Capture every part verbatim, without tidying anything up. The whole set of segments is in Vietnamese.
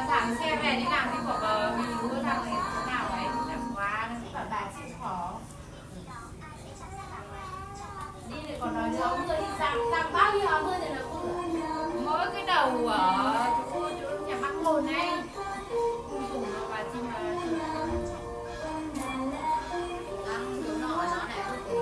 thẳng xe về đi làm cái quả bờ mình mua thằng này chỗ nào ấy đẹp quá nó bảo bà chịu khó đi lại còn nói nữa mưa đi sang sang bao nhiêu áo mưa thì là mỗi cái đầu ở chỗ chỗ nhà bác Hồn này không dùng đâu bà chi mà ăn chỗ nọ nó này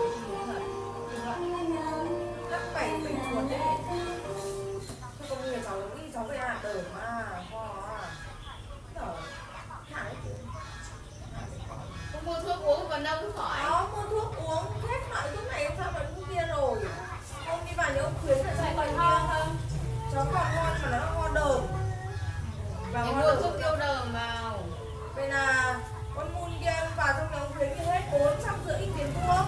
chắc phải phải chuột đấy. Thôi có người cháu giống như cháu về hạt đỡ mà ho à. Đỡ hả đấy chứ. không mua thuốc uống còn đâu cứ khỏi. Đó, mua thuốc uống hết loại thuốc này sao mà thuốc kia rồi. Hôm đi vào những ông khuyến là cháu còn ho không? Cháu còn ngon mà nó ho đờm. Và mua ho thuốc tiêu đờm vào. Vậy là con mun kia em vào trong nhóm khuyến thì hết bốn trăm rưỡi tiền thuốc.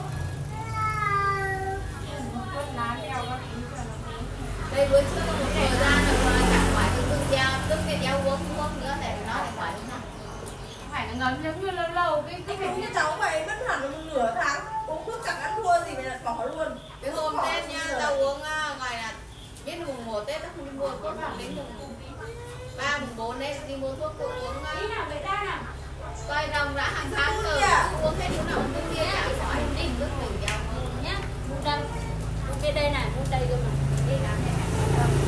Đây bữa trước có một thời gian rồi chẳng phải tôi tự giao, tức cái giao uống thuốc nữa để nó lại khỏi nữa. Phải là ngấm giống như lâu lâu cái cái Đúng như cháu vậy, mất hẳn một nửa tháng uống thuốc chẳng ăn thua gì mà bỏ luôn. Cái hôm Tết nha, tao uống ngoài là biết mùng một Tết tao không đi mua thuốc nào đến mùng ba mùng bốn đấy đi mua thuốc tôi uống đi nào vậy ta coi rong rã hàng tháng rồi uống hết lúc nào cũng kia chả khỏi đi cứ từ giao nhá mua đây mua cái đây này mua đây cơ mà đi làm này này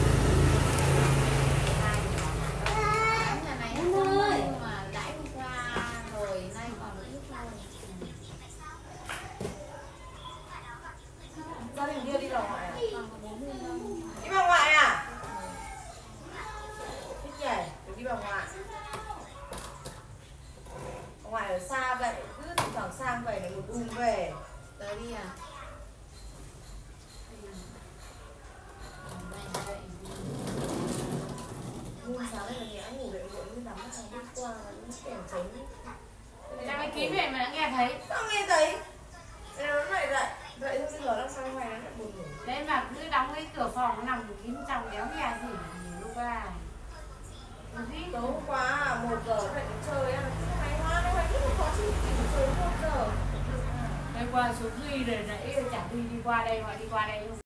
nhà này nhưng mà đãi qua rồi nay còn ít thôi. Gia đình kia đi vào ngoại à? Đi vào ngoại à? Thích nhỉ, được đi vào ngoại. Ở ngoại ở xa vậy, cứ thỉnh thoảng sang vậy là một đùm về. Tới đi à? Muôn sáng này là nhẹ ngủ dậy muộn như nắm thằng đi qua nó kèm tránh. Đang cái ký về mà đã nghe thấy. Sao nghe thấy? Nó lại dậy, dậy thôi bây giờ nó sang ngoài nó lại buồn ngủ. Đấy mà cứ đóng cái cửa phòng nằm kín trong đéo nghe gì lúc ra. Tối hôm qua một giờ phải đi chơi á, hay hoa nó hay rất là khó chịu, chơi một giờ. Đây qua xuống Duy rồi nãy chả Duy đi qua đây, họ đi qua đây không?